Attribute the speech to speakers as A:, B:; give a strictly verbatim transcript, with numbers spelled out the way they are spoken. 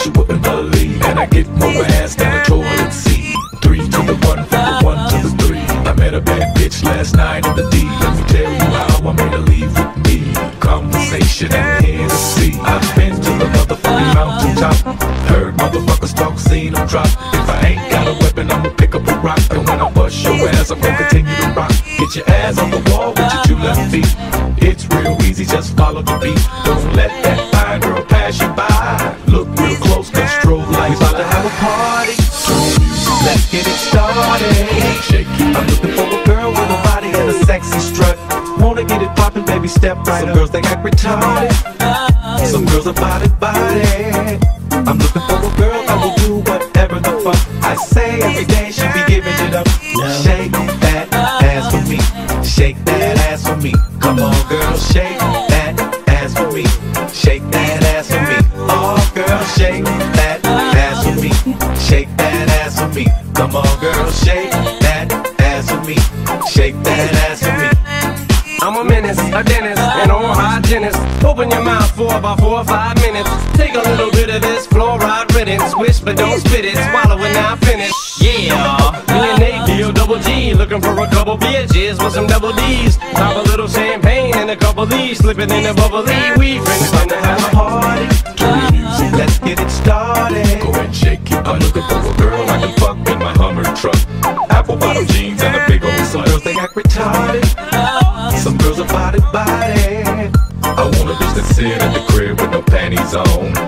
A: you wouldn't believe. And I get more ass than a toilet seat. Three to the one, from the one to the three. I met a bad bitch last night in the D. Let me tell you how I made her leave with me. Conversation and Hennessy. I've been to the motherfucking mountaintop. Heard motherfuckers talk, seen them drop. If I ain't got a weapon, I'ma pick up a rock. And when I bust your ass, I'm gonna continue to rock. Get your ass on the wall with your two left feet. It's real easy, just follow the beat. Don't let that fine girl pass you by. Look real close, cause strobe lights about to have a party. Let's get it started. Shake it. I'm looking for a girl with a body and a sexy strut. Wanna get it poppin', baby, step right Some up. Girls, they act retarded. Some girls are body, body. I'm looking for a girl that will do whatever the fuck I say every day. She be giving it up. Shake that ass for me. Shake that ass for me. Come on, girl, shake that ass for me. Shake that ass for me. Oh, girl, shake that ass for me. Shake that ass for me. Come on, girl, shake that ass for me. Shake that ass for me.
B: I'm a menace, a dentist, an oral hygienist. Open your mouth for about four or five minutes. Take a little bit of this fluoride riddance. Swish but don't spit it, swallow it now finish. Yeah, me and Nate, D O double G, looking for a couple bitches with some double D's. Pop a little champagne and a couple D's, slip it in a bubbly. We friends
A: gonna have a party. Turn the music,
B: let's get it started.
A: Go and shake it. I'm looking for a girl I can fuck in my Hummer truck. Apple bottom jeans and a big old slut.
B: Some girls they act retarded.
A: Some girls are body body. I want a bitch that sit at the crib with no panties on.